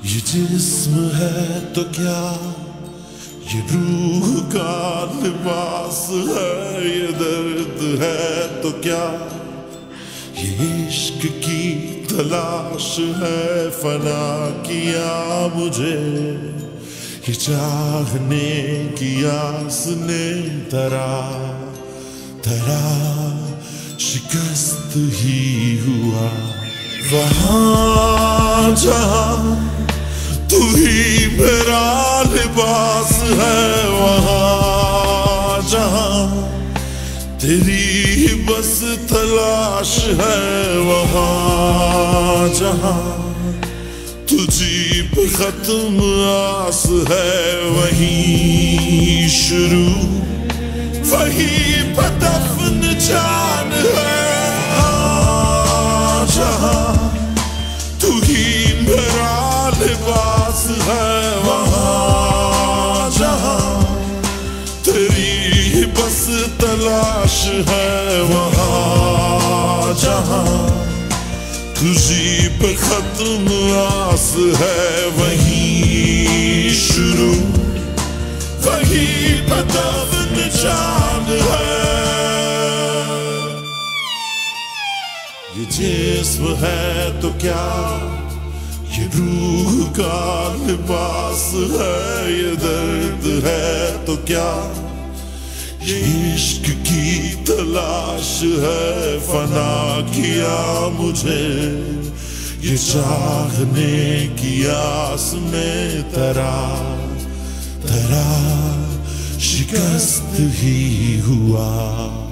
ये जिस्म है तो क्या, ये रूह का लिबास है, ये दर्द है तो क्या, ये इश्क की तलाश है, फना किया मुझे ये चाहने की आस ने तरा तरा शिकस्त ही हुआ। वहाँ जहाँ तू ही मेरा लिबास है, वहाँ जहाँ तेरी बस तलाश है, वहाँ जहाँ तुझी पे खत्म आस है, वहीं शुरू वहीं पे दफन जान है। जहाँ तू ही मेरा लिबास है, वहाँ जहाँ तेरी बस तलाश है, वहाँ जहाँ तुझी पे खत्म आस है, वहीं शुरू वहीं पे दफन जान है। ये जिस्म है तो क्या, ये रूह का लिबास है, ये दर्द है तो क्या, ये इश्क की तलाश है, फना किया मुझे ये चाहने की आस में तरा तरा शिकस्त ही हुआ।